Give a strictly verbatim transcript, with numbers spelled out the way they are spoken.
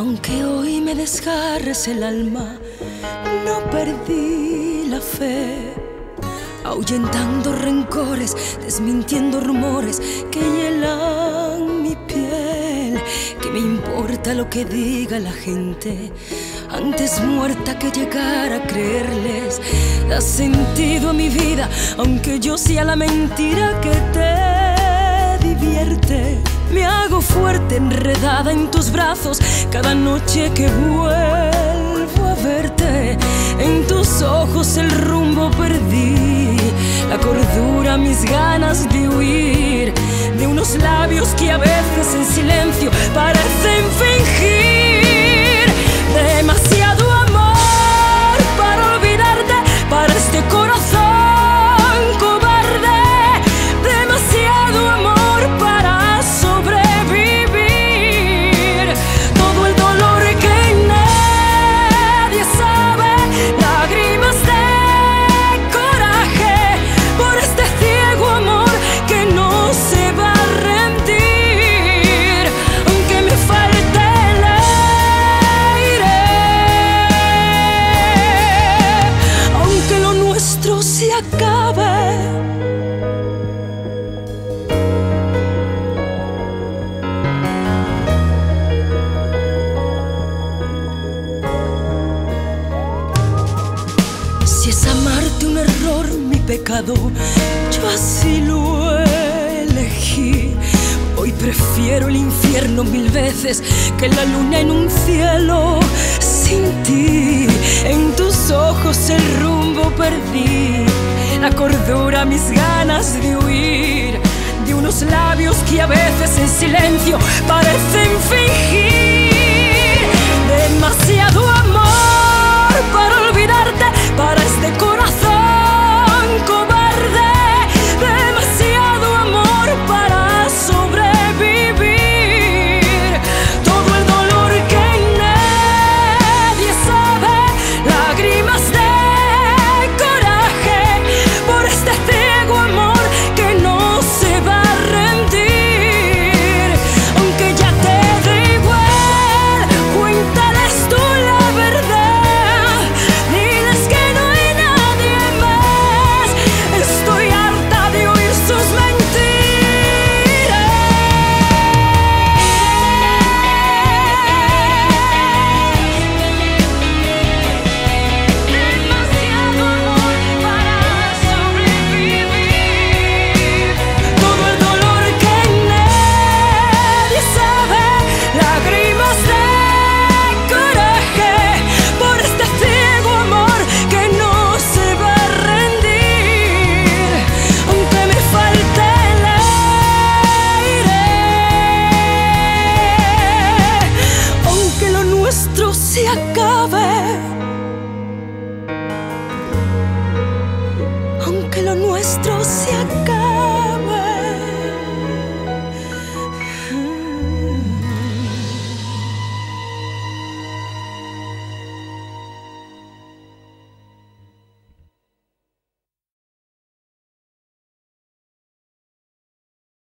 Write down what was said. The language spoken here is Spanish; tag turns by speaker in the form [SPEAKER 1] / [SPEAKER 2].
[SPEAKER 1] Aunque hoy me desgarres el alma, no perdí la fe, ahuyentando rencores, desmintiendo rumores que hielan mi piel. ¿Qué me importa lo que diga la gente? Antes muerta que llegar a creerles. Da sentido a mi vida, aunque yo sea la mentira que te divierte. Me hago fuerte enredada en tus brazos cada noche que vuelvo a verte. En tus ojos el rumbo perdí, la cordura, mis ganas de huir de unos labios que a veces en silencio parecen fingir. Demasiado amor para olvidarte, para este corazón cobarde. Demasiado amor para sobrevivir. Todo el dolor que nadie sabe, lágrimas de coraje por este ciego amor que no se va a rendir. Aunque me falte el aire, aunque lo nuestro se acabe. Si es amarte un error, mi pecado, yo así lo elegí. Hoy prefiero el infierno mil veces que la luna en un cielo sin ti. En tus ojos el rumbo perdí, la cordura, mis ganas de huir de unos labios que a veces en silencio parecen